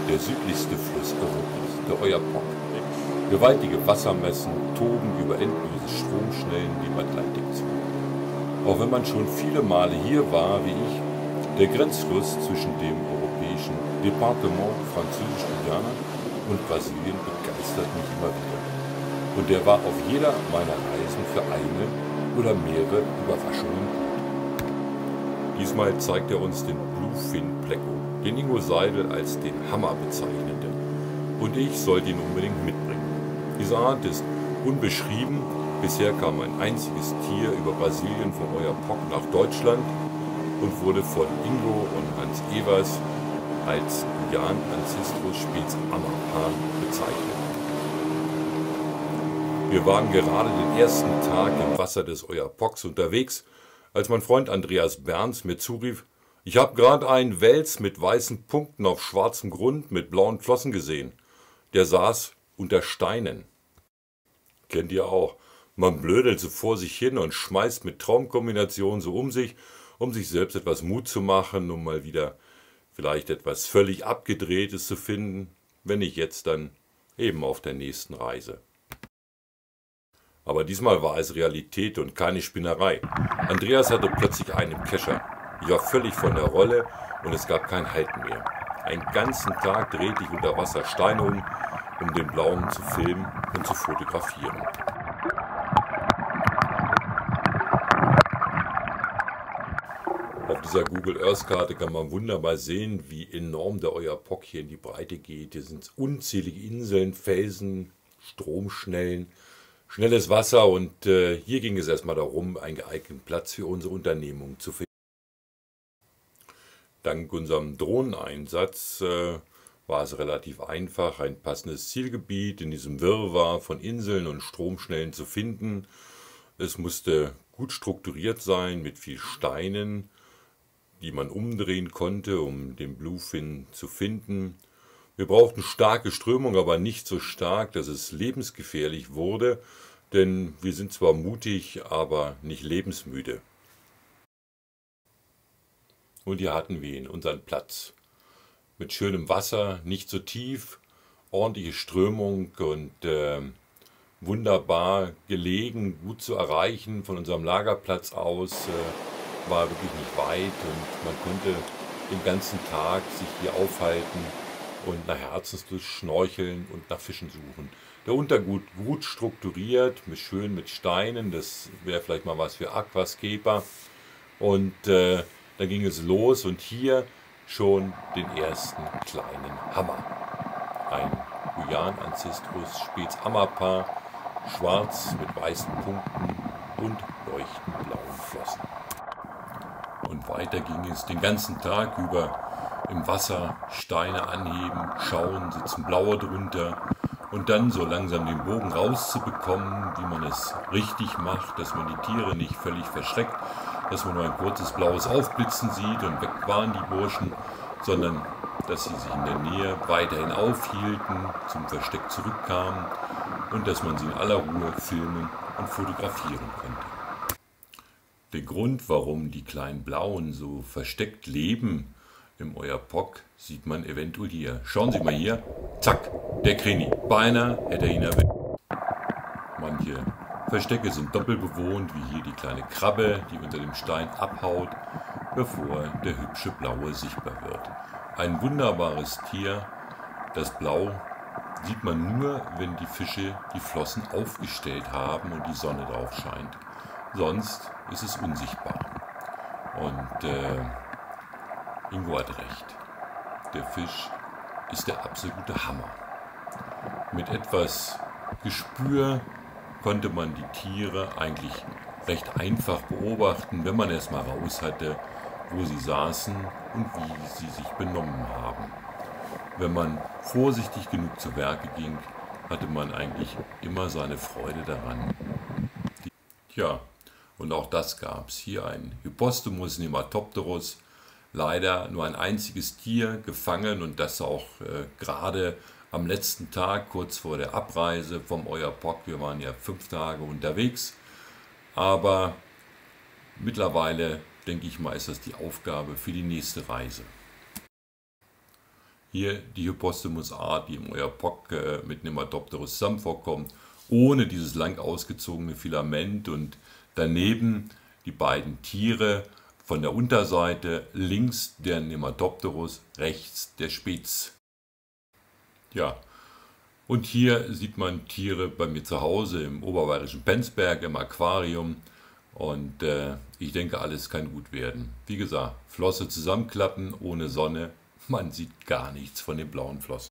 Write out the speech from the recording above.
der südlichste Fluss Europas, der Oyapock. Gewaltige Wassermassen toben über endlose Stromschnellen dem Atlantik zu. Auch wenn man schon viele Male hier war, wie ich, der Grenzfluss zwischen dem europäischen Departement Französisch-Guyana und Brasilien begeistert mich immer wieder. Und der war auf jeder meiner Reisen für eine oder mehrere Überraschungen gut. Diesmal zeigt er uns den Bluefin Pleco, den Ingo Seidel als den Hammer bezeichnete. Und ich sollte ihn unbedingt mitbringen. Diese Art ist unbeschrieben. Bisher kam ein einziges Tier über Brasilien vom Oyapock nach Deutschland und wurde von Ingo und Hans Evers als Guyan Ancestros spes Amapan bezeichnet. Wir waren gerade den ersten Tag im Wasser des Oyapocks unterwegs, als mein Freund Andreas Berns mir zurief: Ich habe gerade einen Wels mit weißen Punkten auf schwarzem Grund mit blauen Flossen gesehen. Der saß unter Steinen. Kennt ihr auch. Man blödelt so vor sich hin und schmeißt mit Traumkombinationen so um sich selbst etwas Mut zu machen, um mal wieder vielleicht etwas völlig Abgedrehtes zu finden, wenn nicht jetzt, dann eben auf der nächsten Reise. Aber diesmal war es Realität und keine Spinnerei. Andreas hatte plötzlich einen im Kescher. Ich war völlig von der Rolle und es gab kein Halten mehr. Einen ganzen Tag drehte ich unter Wasser Steine um den Blauen zu filmen und zu fotografieren. Auf dieser Google Earth Karte kann man wunderbar sehen, wie enorm der Oyapock hier in die Breite geht. Hier sind unzählige Inseln, Felsen, Stromschnellen, schnelles Wasser und hier ging es erstmal darum, einen geeigneten Platz für unsere Unternehmung zu finden. Dank unserem Drohneneinsatz war es relativ einfach, ein passendes Zielgebiet in diesem Wirrwarr von Inseln und Stromschnellen zu finden. Es musste gut strukturiert sein mit viel Steinen, die man umdrehen konnte, um den Bluefin zu finden. Wir brauchten starke Strömung, aber nicht so stark, dass es lebensgefährlich wurde, denn wir sind zwar mutig, aber nicht lebensmüde. Und hier hatten wir ihn, unseren Platz. Mit schönem Wasser, nicht so tief, ordentliche Strömung und wunderbar gelegen, gut zu erreichen. Von unserem Lagerplatz aus war wirklich nicht weit und man konnte den ganzen Tag sich hier aufhalten und nach Herzenslust schnorcheln und nach Fischen suchen. Der Untergrund gut strukturiert, mit Steinen, das wäre vielleicht mal was für Aquascaper. Und da ging es los und hier schon den ersten kleinen Hammer. Ein Guyan Ancestros spes Amapan, schwarz mit weißen Punkten und leuchtend blauen Flossen. Und weiter ging es den ganzen Tag über im Wasser, Steine anheben, schauen, sitzen Blaue drunter und dann so langsam den Bogen rauszubekommen, wie man es richtig macht, dass man die Tiere nicht völlig verschreckt, dass man nur ein kurzes blaues Aufblitzen sieht und weg waren die Burschen, sondern dass sie sich in der Nähe weiterhin aufhielten, zum Versteck zurückkamen und dass man sie in aller Ruhe filmen und fotografieren konnte. Der Grund, warum die kleinen Blauen so versteckt leben im Oyapock, sieht man eventuell hier. Schauen Sie mal hier, zack, der Krini, beinahe hätte er ihn erwischt. Manche Verstecke sind doppelt bewohnt, wie hier die kleine Krabbe, die unter dem Stein abhaut, bevor der hübsche Blaue sichtbar wird. Ein wunderbares Tier. Das Blau sieht man nur, wenn die Fische die Flossen aufgestellt haben und die Sonne drauf scheint. Sonst ist es unsichtbar. Und Ingo hat recht. Der Fisch ist der absolute Hammer. Mit etwas Gespür konnte man die Tiere eigentlich recht einfach beobachten, wenn man erst mal raus hatte, wo sie saßen und wie sie sich benommen haben. Wenn man vorsichtig genug zu Werke ging, hatte man eigentlich immer seine Freude daran. Tja, und auch das gab es. Hier ein Hypostomus nematopterus, leider nur ein einziges Tier gefangen und das auch gerade am letzten Tag, kurz vor der Abreise vom Oyapock. Wir waren ja 5 Tage unterwegs, aber mittlerweile, denke ich mal, ist das die Aufgabe für die nächste Reise. Hier die Hypostomus A, die im Oyapock mit Nematopterus zusammen vorkommt, ohne dieses lang ausgezogene Filament und daneben die beiden Tiere von der Unterseite, links der Nematopterus, rechts der Spitz. Ja, und hier sieht man Tiere bei mir zu Hause im oberbayerischen Penzberg im Aquarium und ich denke, alles kann gut werden. Wie gesagt, Flosse zusammenklappen ohne Sonne, man sieht gar nichts von den blauen Flossen.